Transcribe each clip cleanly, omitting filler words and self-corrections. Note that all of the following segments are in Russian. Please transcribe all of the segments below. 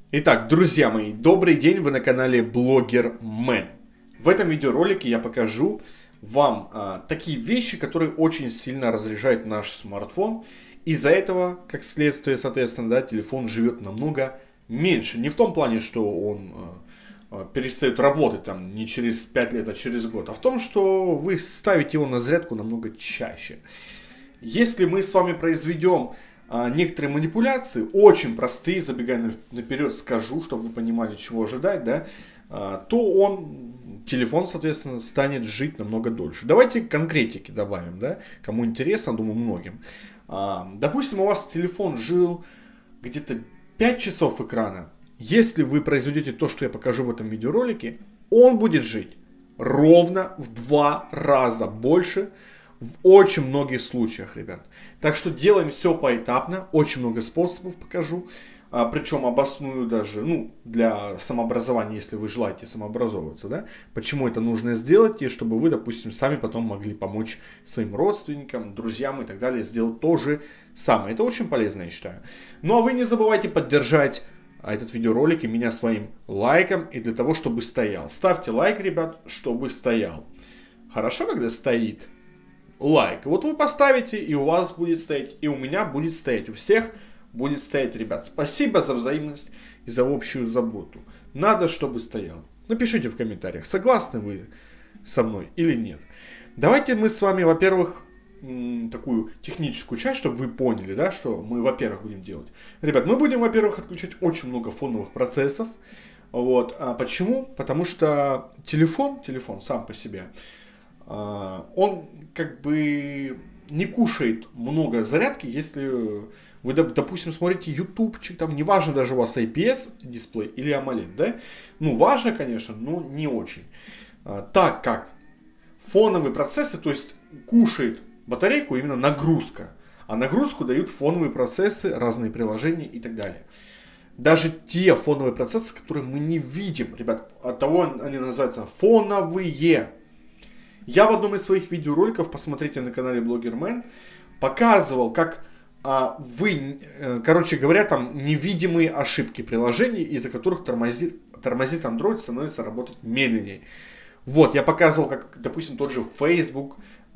Итак, друзья мои, добрый день, вы на канале Блогер Мэн. В этом видеоролике я покажу вам такие вещи, которые очень сильно разряжают наш смартфон. Из-за этого, как следствие, соответственно, да, телефон живет намного меньше. Не в том плане, что он перестает работать там не через 5 лет, а через год, а в том, что вы ставите его на зарядку намного чаще. Если мы с вами произведем некоторые манипуляции, очень простые, забегая наперед, скажу, чтобы вы понимали, чего ожидать, да, то телефон, соответственно, станет жить намного дольше. Давайте конкретики добавим, да, кому интересно, думаю, многим. Допустим, у вас телефон жил где-то 5 часов экрана. Если вы произведете то, что я покажу в этом видеоролике, он будет жить ровно в 2 раза больше в очень многих случаях, ребят. Так что делаем все поэтапно, очень много способов покажу. Причем обосную даже, для самообразования, если вы желаете самообразовываться, да, почему это нужно сделать, и чтобы вы, допустим, сами потом могли помочь своим родственникам, друзьям и так далее, сделать то же самое. Это очень полезно, я считаю. Ну а вы не забывайте поддержать этот видеоролик и меня своим лайком, и для того, чтобы стоял. Ставьте лайк, ребят, чтобы стоял. Хорошо, когда стоит лайк. Вот вы поставите, и у вас будет стоять, и у меня будет стоять, у всех будет стоять, ребят. Спасибо за взаимность и за общую заботу. Надо, чтобы стоял. Напишите в комментариях, согласны вы со мной или нет. Давайте мы с вами, во-первых, такую техническую часть, чтобы вы поняли, да, что мы, во-первых, будем делать. Ребят, мы будем, во-первых, отключать очень много фоновых процессов. Вот. А почему? Потому что телефон сам по себе, он как бы не кушает много зарядки, если вы, допустим, смотрите ютубчик, там неважно даже у вас IPS дисплей или AMOLED, да? Важно, конечно, но не очень. Так как фоновые процессы, то есть кушает батарейку именно нагрузка, а нагрузку дают фоновые процессы, разные приложения и так далее. Даже те фоновые процессы, которые мы не видим, ребят, от того они называются фоновые. Я в одном из своих видеороликов, посмотрите на канале Блогер Мэн, показывал, как вы, короче говоря, там невидимые ошибки приложений, из-за которых тормозит Android, становится работать медленнее. Вот, я показывал, как, допустим, тот же Facebook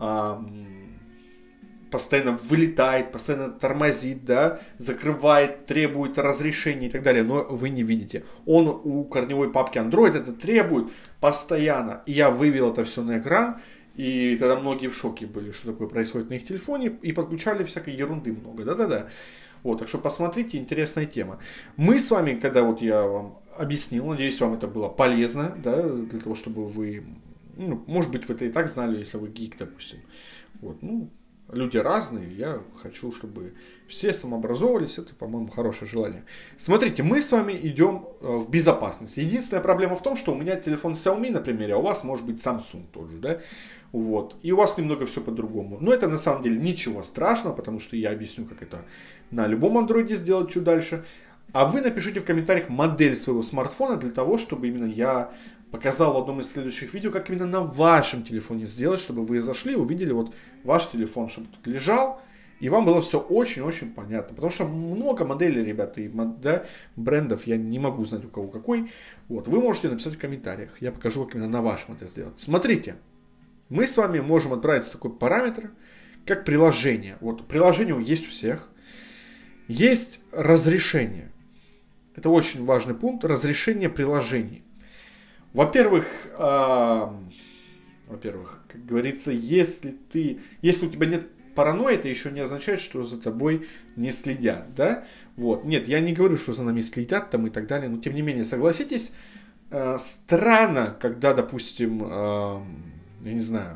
постоянно вылетает, постоянно тормозит, да, закрывает, требует разрешения и так далее, но вы не видите. Он у корневой папки Android это требует постоянно. И я вывел это все на экран, и тогда многие в шоке были, что такое происходит на их телефоне, и подключали всякой ерунды много, да-да-да. Вот, так что посмотрите, интересная тема. Мы с вами, когда вот я вам объяснил, надеюсь, вам это было полезно, да, для того, чтобы вы, может быть, вы это и так знали, если вы гик, допустим. Вот, люди разные, я хочу, чтобы все самообразовывались, это, по-моему, хорошее желание. Смотрите, мы с вами идем в безопасность. Единственная проблема в том, что у меня телефон Xiaomi, например, а у вас может быть Samsung тоже, да, вот, и у вас немного все по-другому. Но это на самом деле ничего страшного, потому что я объясню, как это на любом андроиде сделать чуть дальше. А вы напишите в комментариях модель своего смартфона для того, чтобы именно я показал в одном из следующих видео, как именно на вашем телефоне сделать, чтобы вы зашли и увидели вот ваш телефон, чтобы тут лежал, и вам было все очень-очень понятно. Потому что много моделей, ребята, и брендов я не могу знать, у кого какой. Вот, вы можете написать в комментариях, я покажу, как именно на вашем это сделать. Смотрите, мы с вами можем отправить такой параметр, как приложение. Вот, приложение есть у всех. Есть разрешение. Это очень важный пункт, разрешение приложений. Во-первых, как говорится, если у тебя нет паранойи, это еще не означает, что за тобой не следят, да? Вот. Нет, я не говорю, что за нами следят там и так далее, но тем не менее, согласитесь, странно, когда, допустим, я не знаю,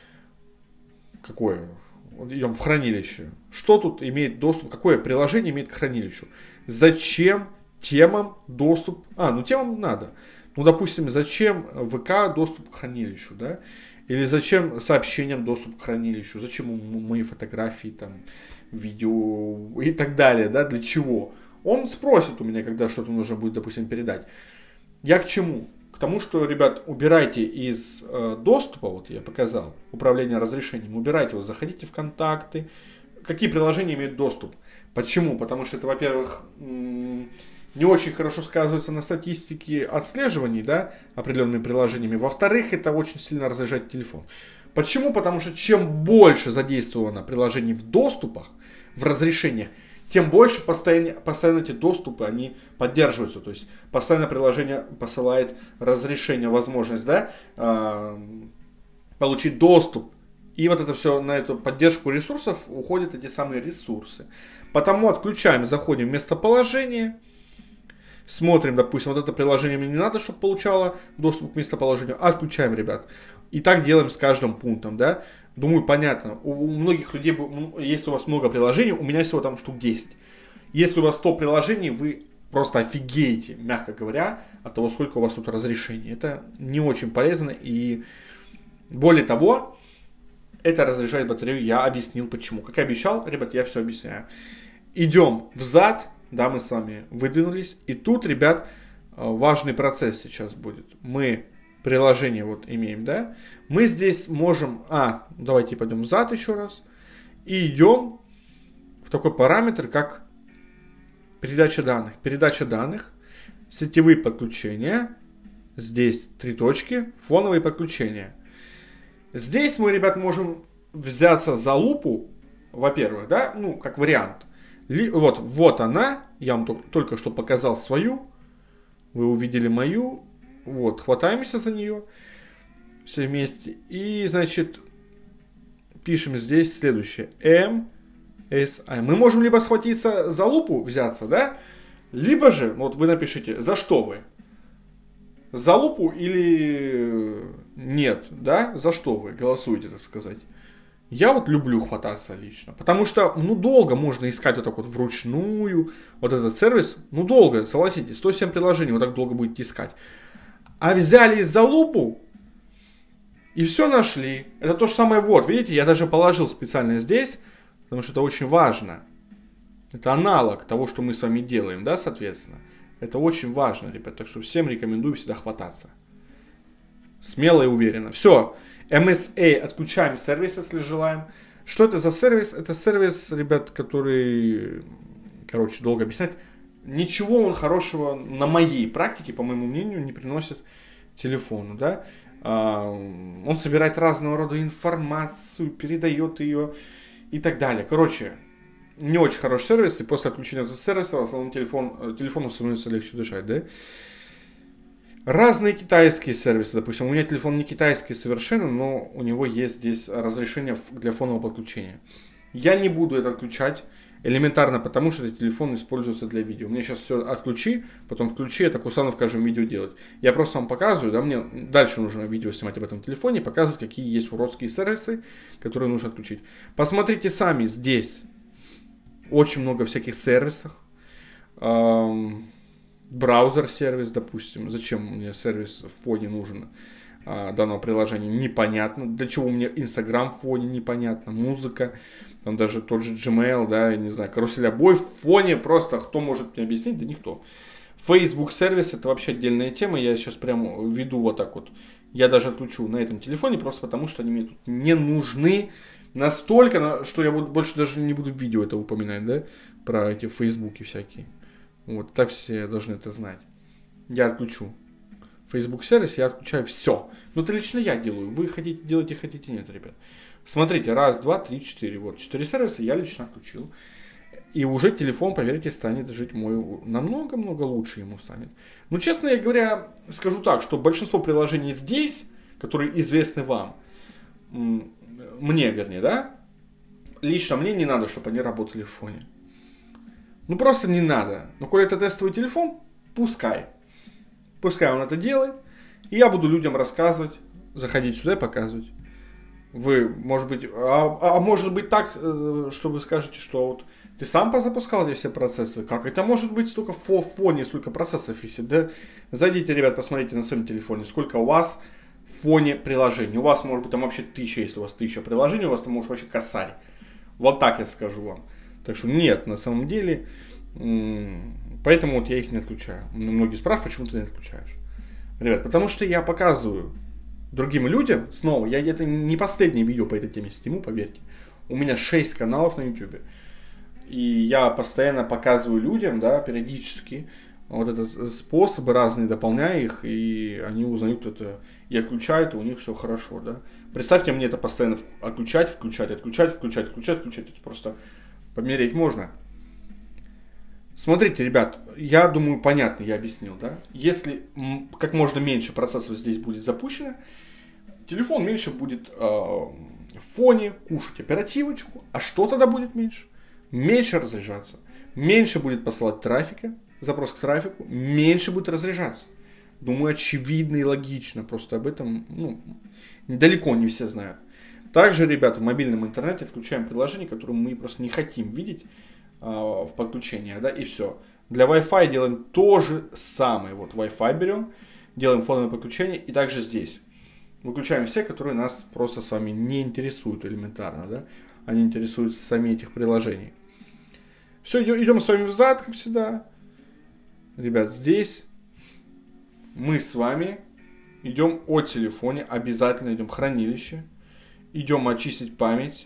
идем в хранилище. Что тут имеет доступ, какое приложение имеет к хранилищу? Зачем темам доступ? Темам надо. Допустим, зачем ВК доступ к хранилищу, да? Или зачем сообщениям доступ к хранилищу? Зачем мои фотографии, там, видео и так далее, да? Для чего? Он спросит у меня, когда что-то нужно будет, допустим, передать. Я к чему? К тому, что, ребят, убирайте из доступа, вот я показал, управление разрешением, убирайте его, заходите в контакты. Какие приложения имеют доступ? Почему? Потому что это, во-первых, не очень хорошо сказывается на статистике отслеживаний, да, определенными приложениями. Во-вторых, это очень сильно разряжает телефон. Почему? Потому что чем больше задействовано приложений в доступах, в разрешениях, тем больше постоянно эти доступы, они поддерживаются. То есть постоянно приложение посылает разрешение, возможность, да, получить доступ. И вот это все, на эту поддержку ресурсов уходят эти самые ресурсы. Потому отключаем, заходим в местоположение, смотрим, допустим, вот это приложение мне не надо, чтобы получало доступ к местоположению, отключаем, ребят. И так делаем с каждым пунктом, да. Думаю, понятно. У многих людей, если у вас много приложений, у меня всего там штук 10. Если у вас 100 приложений, вы просто офигеете, мягко говоря, от того, сколько у вас тут разрешений. Это не очень полезно. И более того, это разряжает батарею. Я объяснил почему. Как и обещал, ребят, я все объясняю. Идем взад. Да, мы с вами выдвинулись. И тут, ребят, важный процесс сейчас будет. Мы приложение вот имеем, да. Мы здесь можем... давайте пойдем взад еще раз. И идем в такой параметр, как передача данных. Передача данных, сетевые подключения. Здесь 3 точки, фоновые подключения. Здесь мы, ребят, можем взяться за лупу, во-первых, да, ну, как вариант. Вот она, я вам только что показал свою, вы увидели мою, вот, хватаемся за нее все вместе, и, значит, пишем здесь следующее, MSI. Мы можем либо схватиться за лупу, взяться, да, либо же, вот вы напишите, за что вы, за лупу или нет, да, за что вы голосуете, так сказать. Я вот люблю хвататься лично, потому что, ну, долго можно искать вот так вот вручную, вот этот сервис, ну, долго, согласитесь, 107 приложений, вот так долго будете искать. А взялись за лупу и все нашли. Это то же самое, вот, видите, я даже положил специально здесь, потому что это очень важно. Это аналог того, что мы с вами делаем, да, соответственно. Это очень важно, ребят, так что всем рекомендую всегда хвататься. Смело и уверенно. Все. MSA отключаем сервис, если желаем. Что это за сервис? Это сервис, ребят, который, короче, долго объяснять. Ничего он хорошего на моей практике, по моему мнению, не приносит телефону, да. Он собирает разного рода информацию, передает ее и так далее. Короче, не очень хороший сервис, и после отключения этого сервиса в основном телефону становится легче дышать, да. Разные китайские сервисы, допустим, у меня телефон не китайский совершенно, но у него есть здесь разрешение для фонового подключения. Я не буду это отключать элементарно, потому что этот телефон используется для видео. Мне сейчас все отключи, потом включи, это Кусанов в каждом видео делать. Я просто вам показываю, да, мне дальше нужно видео снимать об этом телефоне, показывать, какие есть уродские сервисы, которые нужно отключить. Посмотрите сами, здесь очень много всяких сервисов. Браузер-сервис, допустим. Зачем мне сервис в фоне нужен данного приложения? Непонятно. Для чего мне Instagram в фоне? Непонятно. Музыка. Там даже тот же Gmail, да, я не знаю. Карусель обоев в фоне просто. Кто может мне объяснить? Да никто. Facebook сервис это вообще отдельная тема. Я сейчас прямо веду вот так вот. Я даже отключу на этом телефоне, просто потому что они мне тут не нужны настолько, что я больше даже не буду в видео это упоминать, да, про эти Фейсбуки всякие. Вот, так все должны это знать. Я отключу Facebook сервис, я отключаю все. Но это лично я делаю. Вы хотите делать и хотите нет, ребят. Смотрите, 1, 2, 3, 4. Вот, 4 сервиса я лично отключил. И уже телефон, поверьте, станет жить мой намного-много лучше ему станет. Но, честно говоря, скажу так, что большинство приложений здесь, которые известны вам, мне, вернее, да, лично мне не надо, чтобы они работали в фоне. Ну, просто не надо. Но, коли это тестовый телефон, пускай. Пускай он это делает. И я буду людям рассказывать, заходить сюда и показывать. Вы, может быть, может быть так, что вы скажете, что вот ты сам позапускал эти все процессы. Как это может быть столько в фоне, столько процессов висит? Да? Зайдите, ребят, посмотрите на своем телефоне, сколько у вас в фоне приложений. У вас, может быть, там вообще 1000, если у вас 1000 приложений, у вас там может вообще косарь. Вот так я скажу вам. Так что нет, на самом деле, поэтому вот я их не отключаю. Многие спрашивают, почему ты не отключаешь. Ребят, потому что я показываю другим людям, снова, это не последнее видео по этой теме сниму, поверьте. У меня 6 каналов на YouTube. И я постоянно показываю людям, да, периодически, вот это способы разные, дополняя их, и они узнают это и отключают, и у них все хорошо, да. Представьте мне это постоянно отключать, включать, отключать, включать, включать, включать. Это просто помереть можно. Смотрите, ребят, я думаю, понятно, я объяснил, да. Если как можно меньше процессов здесь будет запущено, телефон меньше будет в фоне кушать оперативочку. А что тогда будет меньше? Меньше разряжаться. Меньше будет посылать трафика, запрос к трафику, меньше будет разряжаться. Думаю, очевидно и логично. Просто об этом далеко не все знают. Также, ребята, в мобильном интернете отключаем приложения, которые мы просто не хотим видеть в подключении, да, и все. Для Wi-Fi делаем то же самое. Вот Wi-Fi берем, делаем фоновое подключение, и также здесь. Выключаем все, которые нас просто с вами не интересуют элементарно, да. Они интересуются сами этих приложений. Все, идем с вами взад, как всегда. Ребят, здесь мы с вами идем о телефоне, обязательно идем в хранилище. Идем очистить память.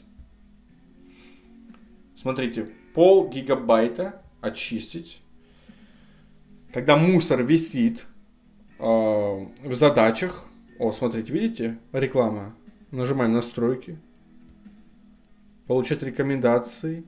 Смотрите, 0,5 гигабайта очистить. Когда мусор висит в задачах. О, смотрите, видите? Реклама. Нажимаем настройки. Получать рекомендации.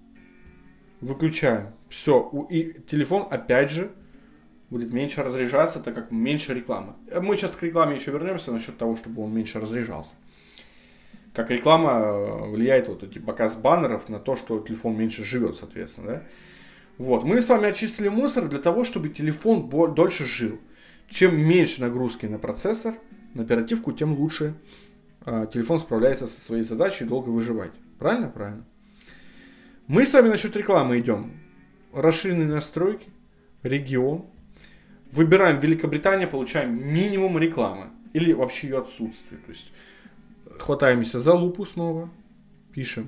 Выключаем. Все. И телефон опять же будет меньше разряжаться, так как меньше рекламы. Мы сейчас к рекламе еще вернемся насчет того, чтобы он меньше разряжался. Как реклама влияет вот эти показ баннеров на то, что телефон меньше живет, соответственно, да? Вот, мы с вами очистили мусор для того, чтобы телефон дольше жил. Чем меньше нагрузки на процессор, на оперативку, тем лучше телефон справляется со своей задачей и долго выживать. Правильно? Правильно. Мы с вами насчет рекламы идем. Расширенные настройки, регион. Выбираем Великобритания, получаем минимум рекламы. Или вообще ее отсутствие. То есть хватаемся за лупу снова, пишем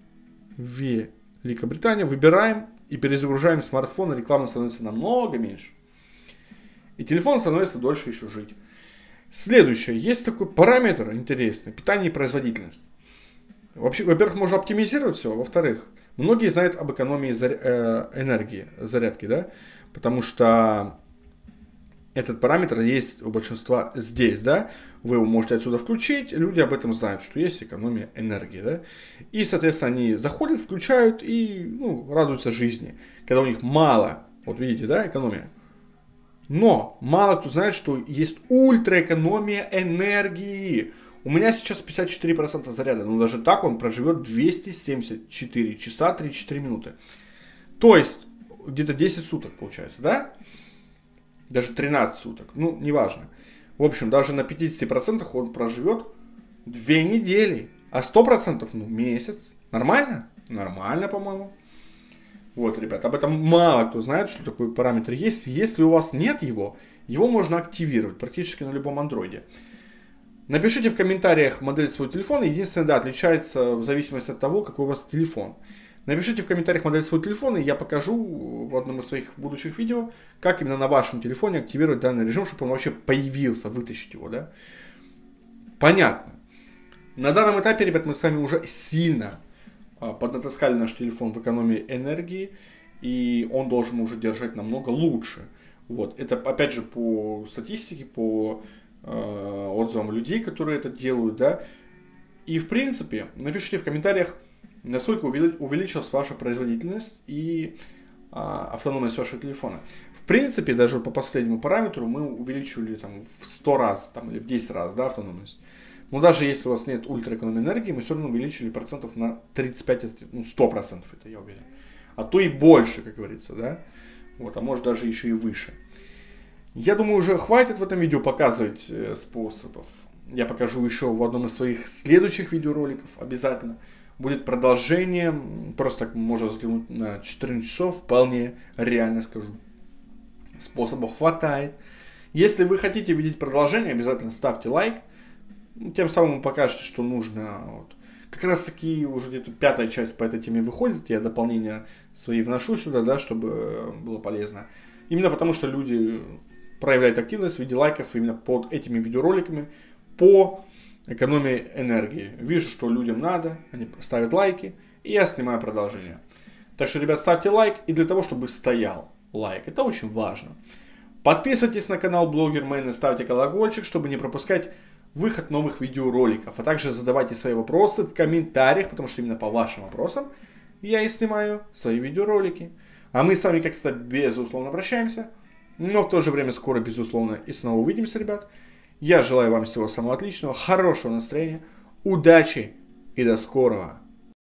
Великобритания, выбираем и перезагружаем смартфон, и реклама становится намного меньше. И телефон становится дольше еще жить. Следующее. Есть такой параметр интересный. Питание и производительность. Вообще, во-первых, можно оптимизировать все. Во-вторых, многие знают об экономии энергии, зарядки, да? Потому что этот параметр есть у большинства здесь, да? Вы его можете отсюда включить. Люди об этом знают, что есть экономия энергии, да? И, соответственно, они заходят, включают и, радуются жизни. Когда у них мало, вот видите, да, экономия. Но мало кто знает, что есть ультраэкономия энергии. У меня сейчас 54% заряда, но даже так он проживет 274 часа 34 минуты. То есть где-то 10 суток получается, да? Даже 13 суток, неважно. В общем, даже на 50% он проживет 2 недели, а 100% месяц. Нормально? Нормально, по-моему. Вот, ребят, об этом мало кто знает, что такой параметр есть. Если у вас нет его можно активировать практически на любом андроиде. Напишите в комментариях модель своего телефона. Единственное, да, отличается в зависимости от того, какой у вас телефон. Напишите в комментариях модель своего телефона, и я покажу в одном из своих будущих видео, как именно на вашем телефоне активировать данный режим, чтобы он вообще появился, вытащить его, да. Понятно. На данном этапе, ребят, мы с вами уже сильно поднатаскали наш телефон в экономии энергии, и он должен уже держать намного лучше. Вот. Это, опять же, по статистике, по отзывам людей, которые это делают, да. И, в принципе, напишите в комментариях, насколько увеличилась ваша производительность и автономность вашего телефона. В принципе, даже по последнему параметру мы увеличивали там, в 100 раз там, или в 10 раз, да, автономность. Но даже если у вас нет ультраэкономии энергии, мы все равно увеличили процентов на 35, 100%, это я уверен. А то и больше, как говорится, да. Вот, а может даже еще и выше. Я думаю, уже хватит в этом видео показывать способов. Я покажу еще в одном из своих следующих видеороликов обязательно. Будет продолжение, просто так можно взглянуть на 14 часов, вполне реально скажу. Способов хватает. Если вы хотите видеть продолжение, обязательно ставьте лайк. Тем самым вы покажете, что нужно. Вот. Как раз таки уже где-то 5-я часть по этой теме выходит. Я дополнения свои вношу сюда, да, чтобы было полезно. Именно потому, что люди проявляют активность в виде лайков именно под этими видеороликами по экономии энергии. Вижу, что людям надо, они ставят лайки, и я снимаю продолжение. Так что, ребят, ставьте лайк, и для того, чтобы стоял лайк. Это очень важно. Подписывайтесь на канал Блогер Мэн и ставьте колокольчик, чтобы не пропускать выход новых видеороликов. А также задавайте свои вопросы в комментариях, потому что именно по вашим вопросам я и снимаю свои видеоролики. А мы с вами, как всегда, безусловно прощаемся. Но в то же время скоро, безусловно, и снова увидимся, ребят. Я желаю вам всего самого отличного, хорошего настроения, удачи и до скорого.